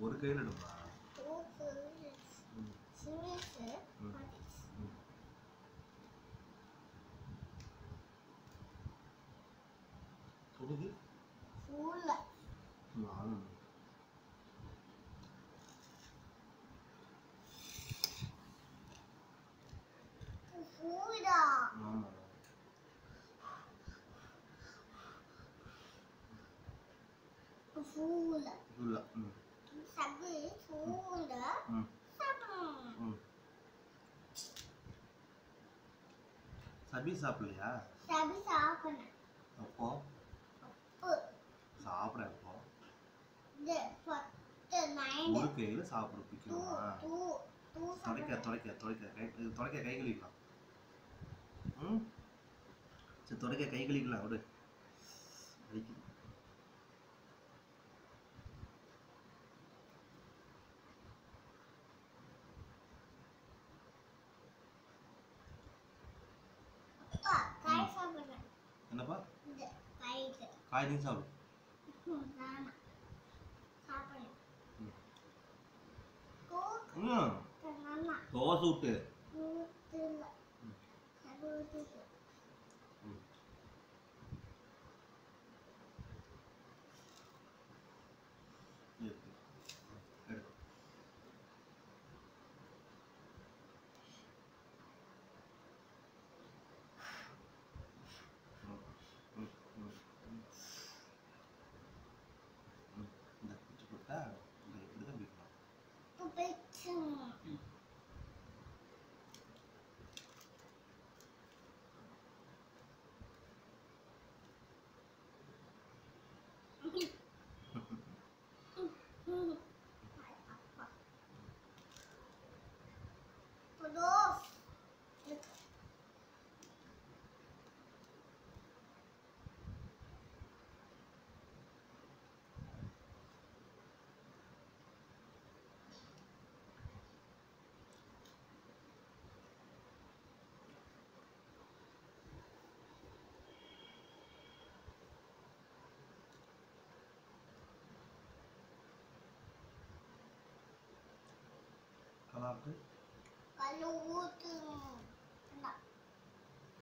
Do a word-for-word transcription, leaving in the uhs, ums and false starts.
ஒரு கையில் எடுப்பா. தொடுது நானும் ஆமாம் Fula. Fula. Sabi, fula. Sabun. Sabi சாப்பிடலையா? Sabi சாப்பிடணும். அப்போ? அப்போ. சாப்பிட அப்போ? இது பத்து நைன். ஒரு கையில சாப்பிட பிடிக்குமா? டூ டூ துடைக்க துடைக்க துடைக்க கை துடைக்க கை கழுவிக்கலாம். ம் சரி துடைக்க கை கழுவிக்கலாம் விடு. அடிக்குது. என்னப்பா காய் நீ சாப்பிடு. தோசை விட்டு kalau kalau